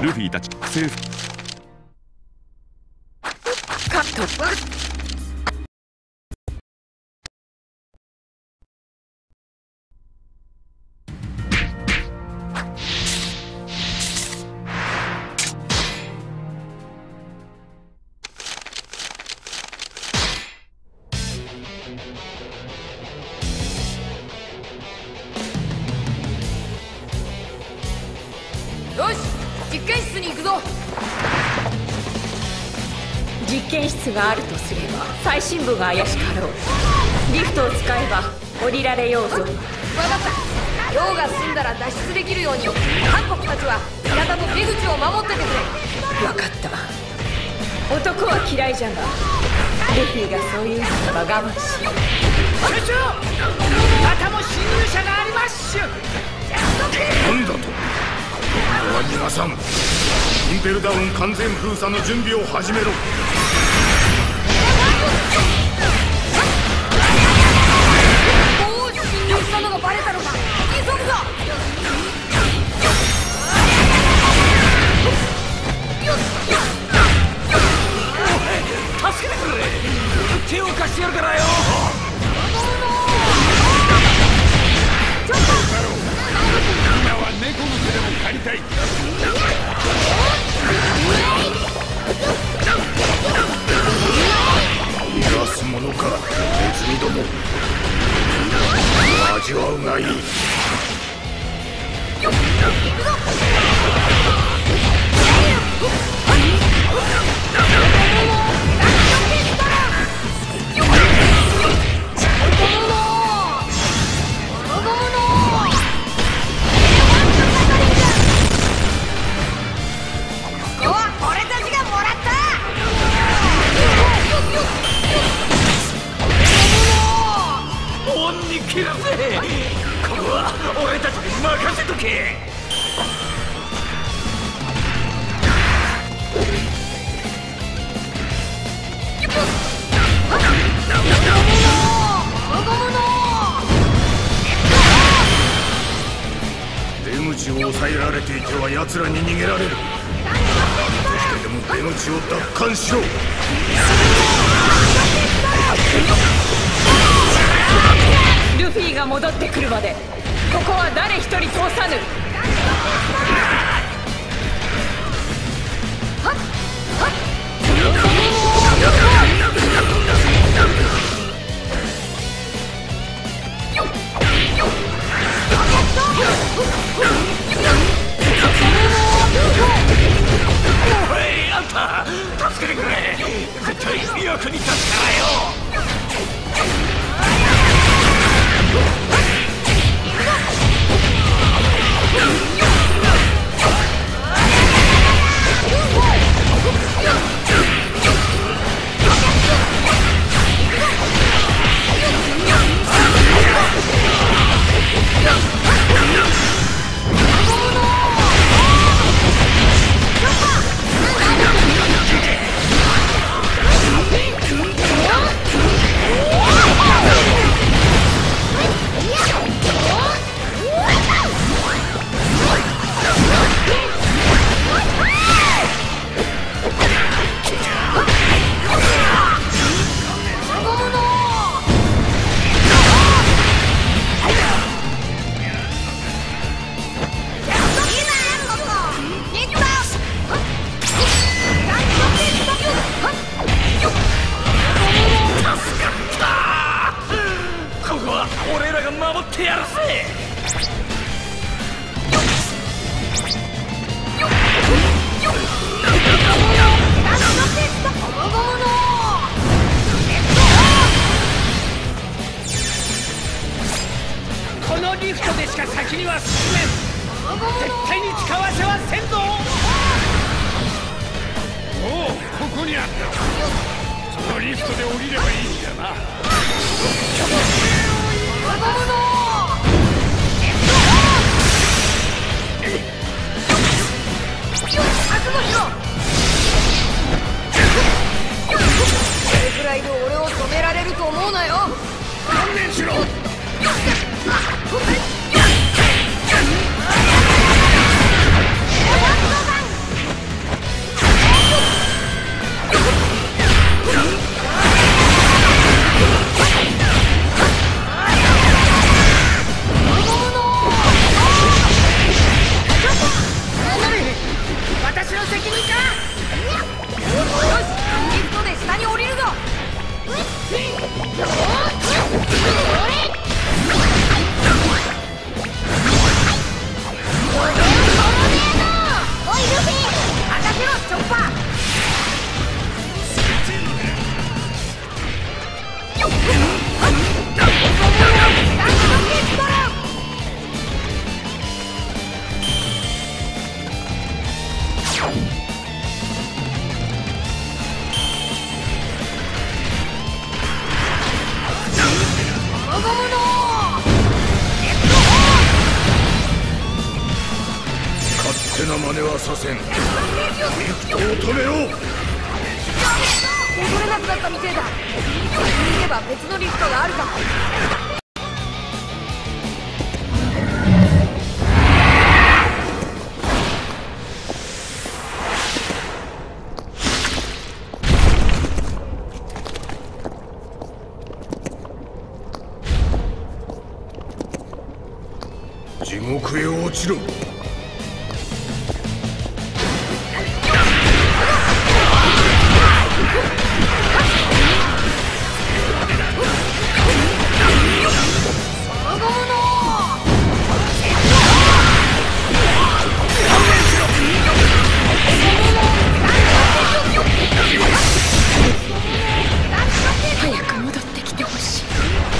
ルフィたち政府カット。 よし、実験室に行くぞ。 実験室があるとすれば最深部が怪しかろう。リフトを使えば降りられようぞ。 分かった。用が済んだら脱出できるように韓国たちは平田と出口を守っててくれ。 分かった。男は嫌いじゃがルフィがそういうのは我慢しよう。 隊長、またも侵入者がありますしゅ。 なんだと。これは逃がさん。インペルダウン完全封鎖の準備を始めろ。 おお、侵入したのがバレたのか。急ぐぞ。 助けてくれ。手を貸してやるからよ。今は猫の手でも借りたい。 逃がすものか、ネズミども。味わうがいい。 ここは俺たちに任せとけ。 出口を抑えられていては奴らに逃げられる。そしてでも出口を奪還しろ。 ルフィが戻ってくるまでここは誰一人通さぬ。 おい、あんた助けてくれ。絶対役に立つからよ。俺らが守ってやるぜ。このリフトでしか先には進めん。絶対に使わせはせんぞ。おお、ここにあった。そのリフトで降りればいいんだな。 それくらいで俺を止められると思うなよ。 観念しろ。 手な真似はさせん。リフトを止めろ。 戻れなくなったみてえだ。先に行けば別のリフトがあるかも。 地獄へ落ちろ。 早く戻ってきてほしい。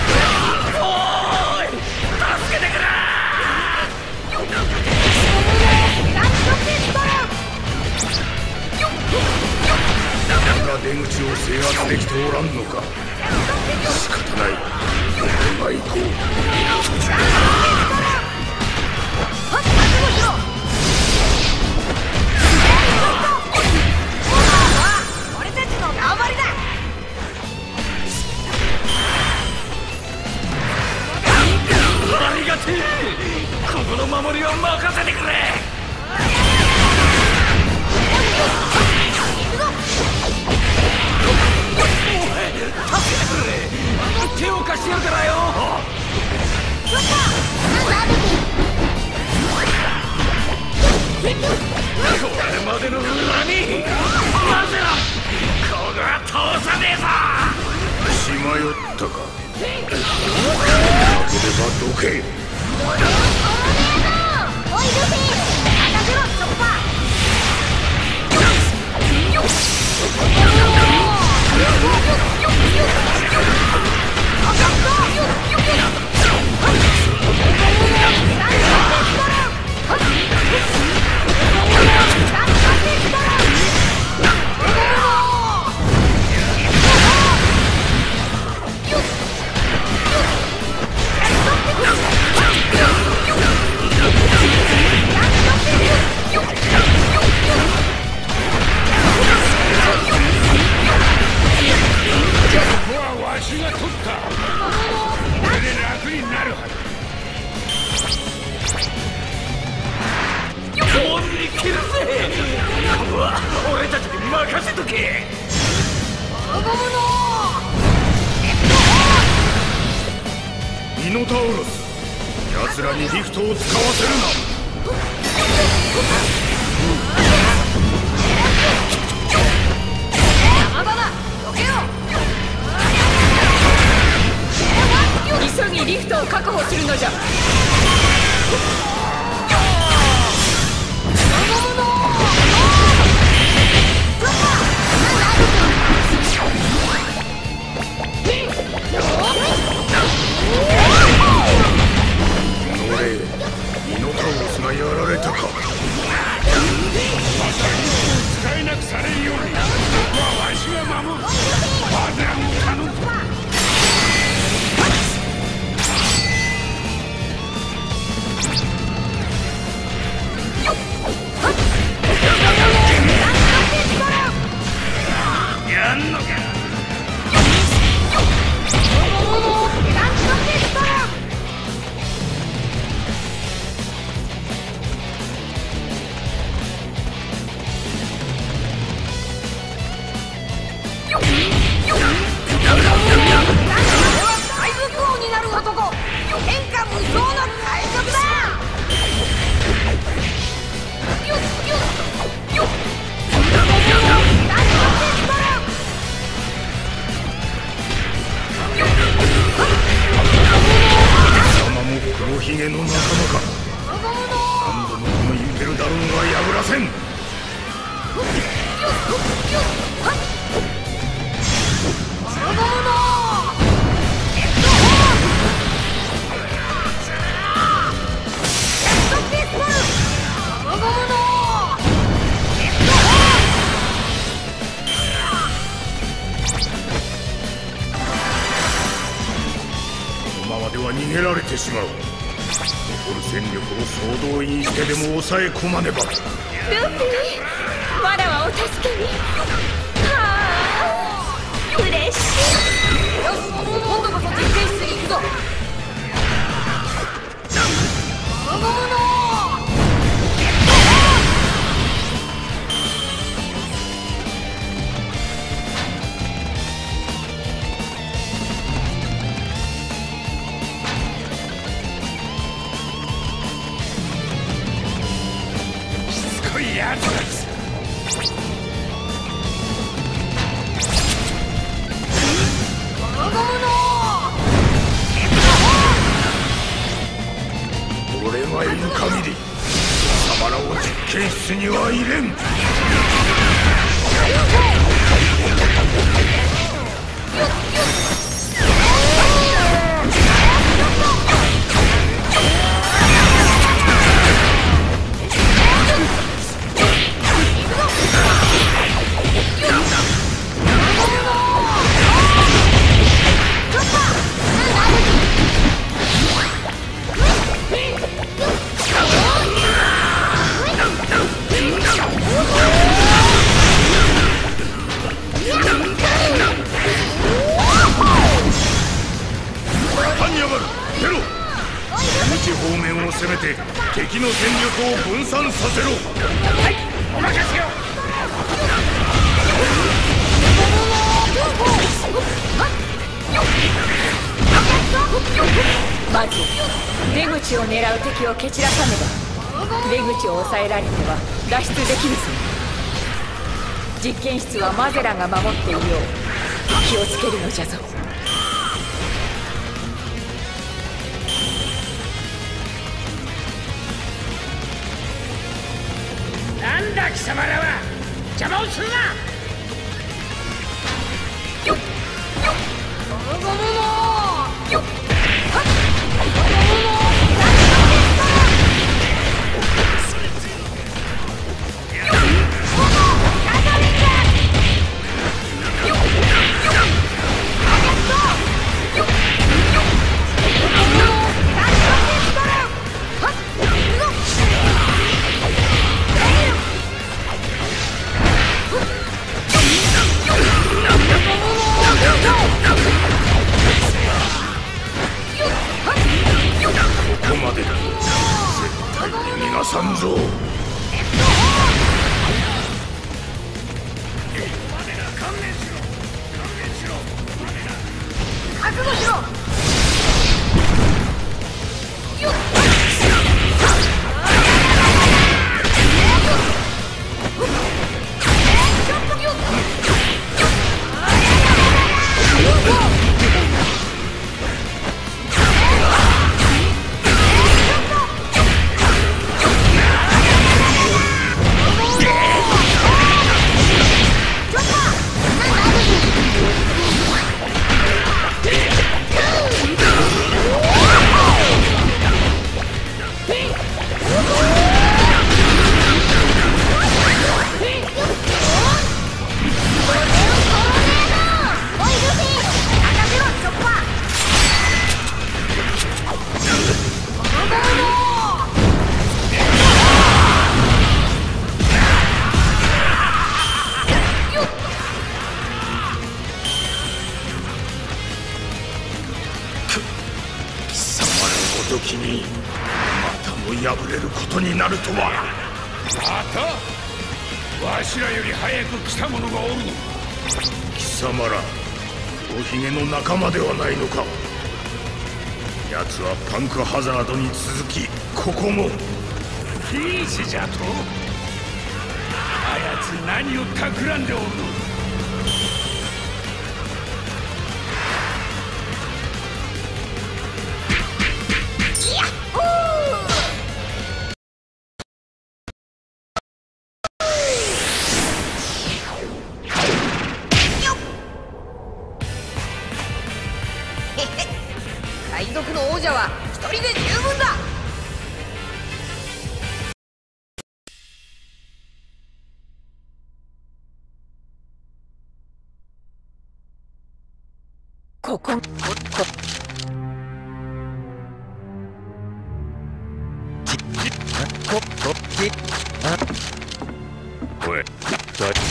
出口を制圧できておらんのか。仕方ない。今行こう。 俺たちの頑張りだ。 ありがてえ。ここの守りは任せてくれ。手を貸してやるからよ。これまでの恨みなぜだ。ここは通さねえぞ。 しまよったか。負ければどけ。 おいルフィ、任せろチョッパー。 ミノタウロス、奴らにリフトを使わせるな。 急ぎリフトを確保するのじゃ。 ミノタウロスがやられたか。使えなくされるようにここはわしが守る。バズランを頼むぞ。やんのか。 海賊王になる男、天下無双の海賊だ。 貴様も黒ひげの仲間か。何度もこのインペルダロンは破らせん。このままでは逃げられてしまう。 残る戦力を総動員してでも抑え込まねば。 ルフィ、わらわを助けに。はあ、嬉しい。 よし、今度こそ実験室に行くぞ。ゴムのやつだ。 俺がいる限り貴様らを実験室には入れん。方面を攻めて敵の戦力を分散させろ。 はい、お任せよ。 まず出口を狙う敵を蹴散らさねば。出口を抑えられては脱出できるぞ。実験室はマゼラが守っていよう。気をつけるのじゃぞ。 なんだ貴様らは、邪魔をするな。 よっよっゴムゴムのよっはっここまでだ。絶対に逃がさんぞ。 覚悟しろ。よっ時にまたも敗れることになるとは。 またわしらより早く来た者がおるの。 貴様らおひげの仲間ではないのか。奴はパンクハザードに続きここもピーチじゃと。あやつ何を企んでおるの。 海賊の王者は一人で十分だ。 おい、だ